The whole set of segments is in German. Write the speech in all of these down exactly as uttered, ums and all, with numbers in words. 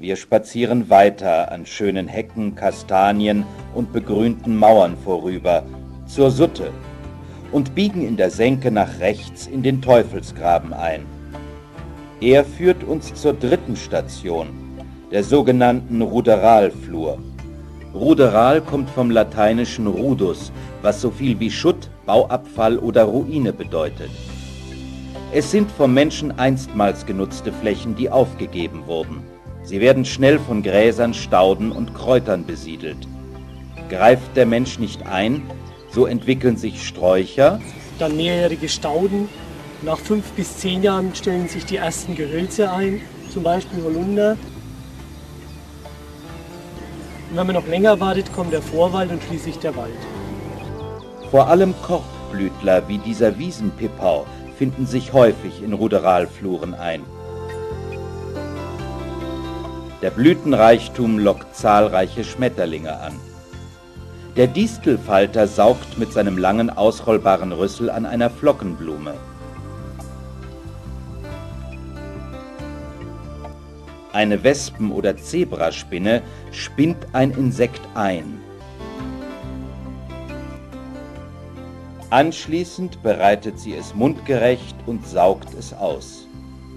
Wir spazieren weiter an schönen Hecken, Kastanien und begrünten Mauern vorüber, zur Sutte, und biegen in der Senke nach rechts in den Teufelsgraben ein. Er führt uns zur dritten Station, der sogenannten Ruderalflur. Ruderal kommt vom lateinischen rudus, was so viel wie Schutt, Bauabfall oder Ruine bedeutet. Es sind vom Menschen einstmals genutzte Flächen, die aufgegeben wurden. Sie werden schnell von Gräsern, Stauden und Kräutern besiedelt. Greift der Mensch nicht ein, so entwickeln sich Sträucher, dann mehrjährige Stauden. Nach fünf bis zehn Jahren stellen sich die ersten Gehölze ein, zum Beispiel Holunder. Und wenn man noch länger wartet, kommt der Vorwald und schließlich der Wald. Vor allem Korbblütler wie dieser Wiesenpipau finden sich häufig in Ruderalfluren ein. Der Blütenreichtum lockt zahlreiche Schmetterlinge an. Der Distelfalter saugt mit seinem langen, ausrollbaren Rüssel an einer Flockenblume. Eine Wespen- oder Zebraspinne spinnt ein Insekt ein. Anschließend bereitet sie es mundgerecht und saugt es aus.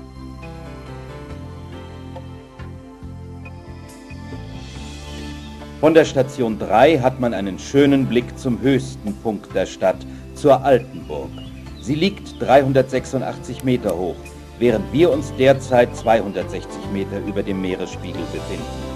Von der Station drei hat man einen schönen Blick zum höchsten Punkt der Stadt, zur Altenburg. Sie liegt dreihundertsechsundachtzig Meter hoch, während wir uns derzeit zweihundertsechzig Meter über dem Meeresspiegel befinden.